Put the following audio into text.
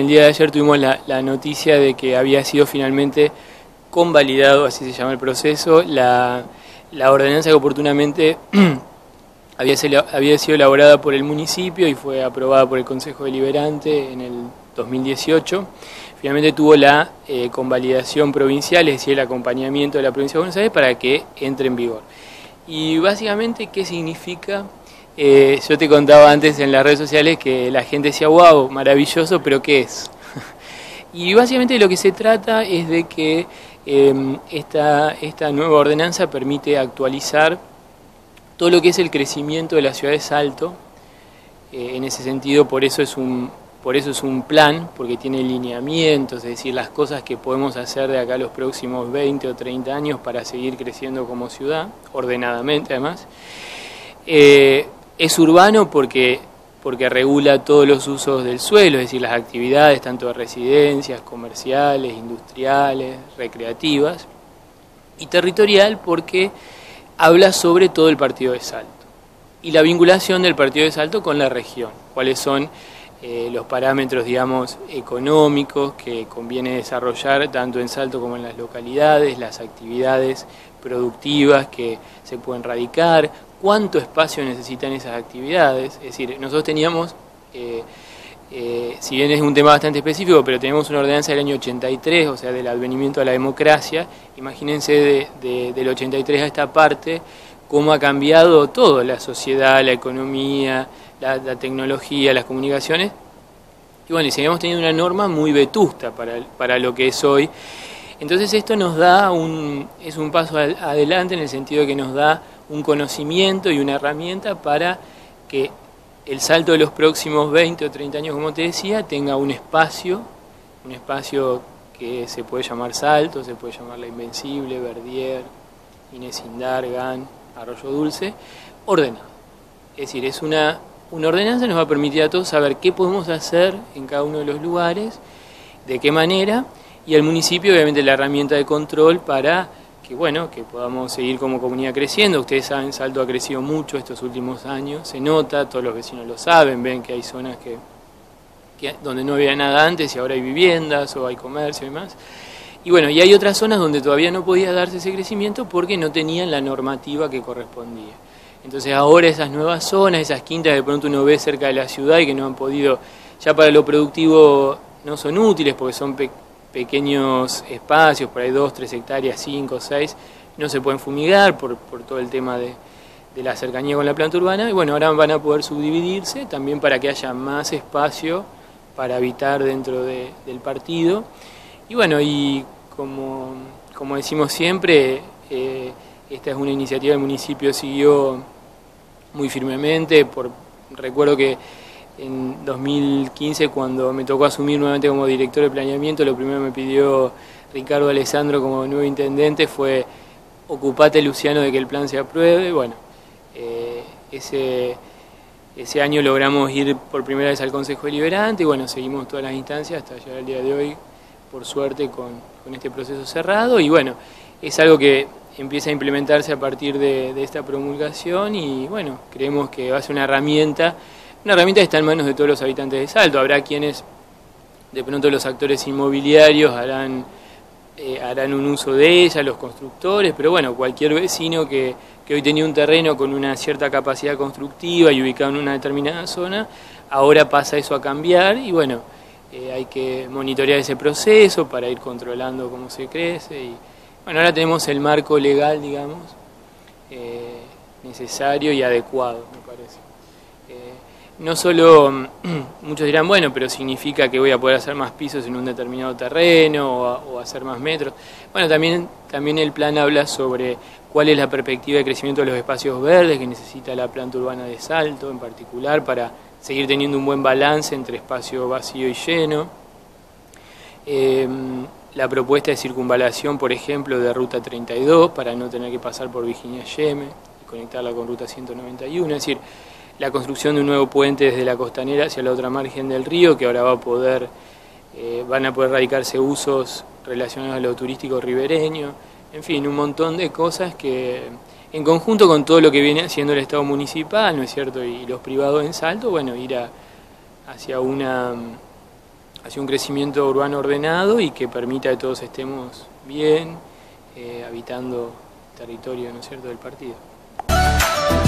el día de ayer tuvimos la noticia de que había sido finalmente convalidado, así se llama el proceso, la ordenanza que oportunamente había sido elaborada por el municipio y fue aprobada por el Consejo Deliberante en el 2018. Finalmente tuvo la convalidación provincial, es decir, el acompañamiento de la provincia de Buenos Aires para que entre en vigor. Y básicamente, ¿qué significa? Yo te contaba antes en las redes sociales que la gente decía, wow, maravilloso, pero ¿qué es? Y básicamente de lo que se trata es de que esta nueva ordenanza permite actualizar todo lo que es el crecimiento de la ciudad de Salto. En ese sentido, por eso es un plan, porque tiene lineamientos, es decir, las cosas que podemos hacer de acá a los próximos 20 o 30 años para seguir creciendo como ciudad, ordenadamente además. Es urbano porque regula todos los usos del suelo, es decir, las actividades tanto de residencias, comerciales, industriales, recreativas, y territorial porque habla sobre todo el partido de Salto y la vinculación del partido de Salto con la región, cuáles son los parámetros, digamos, económicos que conviene desarrollar tanto en Salto como en las localidades, las actividades productivas que se pueden radicar, cuánto espacio necesitan esas actividades. Es decir, nosotros teníamos, si bien es un tema bastante específico, pero tenemos una ordenanza del año 83, o sea, del advenimiento a la democracia. Imagínense del 83 a esta parte, cómo ha cambiado todo, la sociedad, la economía, la tecnología, las comunicaciones. Y bueno, y seguimos teniendo una norma muy vetusta para lo que es hoy. Entonces esto nos da es un paso adelante en el sentido de que nos da un conocimiento y una herramienta para que el Salto de los próximos 20 o 30 años, como te decía, tenga un espacio que se puede llamar Salto, se puede llamar La Invencible, Verdier, Inés Indargan, Arroyo Dulce, ordenado. Es decir, es una ordenanza que nos va a permitir a todos saber qué podemos hacer en cada uno de los lugares, de qué manera, y al municipio obviamente la herramienta de control para que podamos seguir como comunidad creciendo. Ustedes saben, Salto ha crecido mucho estos últimos años, se nota, todos los vecinos lo saben, ven que hay zonas donde no había nada antes y ahora hay viviendas o hay comercio y demás. Y bueno, y hay otras zonas donde todavía no podía darse ese crecimiento porque no tenían la normativa que correspondía. Entonces ahora esas nuevas zonas, esas quintas que de pronto uno ve cerca de la ciudad y que no han podido, ya para lo productivo no son útiles porque son pequeños espacios, por ahí 2, 3 hectáreas, 5, 6, no se pueden fumigar por todo el tema de la cercanía con la planta urbana. Y bueno, ahora van a poder subdividirse también para que haya más espacio para habitar dentro del partido. Y bueno, y como decimos siempre, esta es una iniciativa que el municipio siguió muy firmemente. Recuerdo que en 2015, cuando me tocó asumir nuevamente como director de planeamiento, lo primero que me pidió Ricardo Alessandro como nuevo intendente fue: ocupate, Luciano, de que el plan se apruebe. Bueno, ese año logramos ir por primera vez al Consejo Deliberante y bueno, seguimos todas las instancias hasta llegar al día de hoy, por suerte, con este proceso cerrado. Y bueno, es algo que empieza a implementarse a partir de esta promulgación y bueno, creemos que va a ser una herramienta que está en manos de todos los habitantes de Salto. Habrá quienes, de pronto los actores inmobiliarios harán un uso de ella, los constructores, pero bueno, cualquier vecino que hoy tenía un terreno con una cierta capacidad constructiva y ubicado en una determinada zona, ahora pasa eso a cambiar y bueno, hay que monitorear ese proceso para ir controlando cómo se crece. Y bueno, ahora tenemos el marco legal, digamos, necesario y adecuado, me parece. No solo, muchos dirán, bueno, pero significa que voy a poder hacer más pisos en un determinado terreno o hacer más metros. Bueno, también el plan habla sobre cuál es la perspectiva de crecimiento de los espacios verdes que necesita la planta urbana de Salto en particular para seguir teniendo un buen balance entre espacio vacío y lleno. La propuesta de circunvalación, por ejemplo, de Ruta 32 para no tener que pasar por Virginia Yeme y conectarla con Ruta 191, es decir, la construcción de un nuevo puente desde la costanera hacia la otra margen del río, que ahora van a poder radicarse usos relacionados a lo turístico ribereño, en fin, un montón de cosas que en conjunto con todo lo que viene haciendo el Estado municipal, ¿no es cierto?, y los privados en Salto, bueno, ir hacia una hacia un crecimiento urbano ordenado y que permita que todos estemos bien, habitando el territorio, ¿no es cierto?, del partido.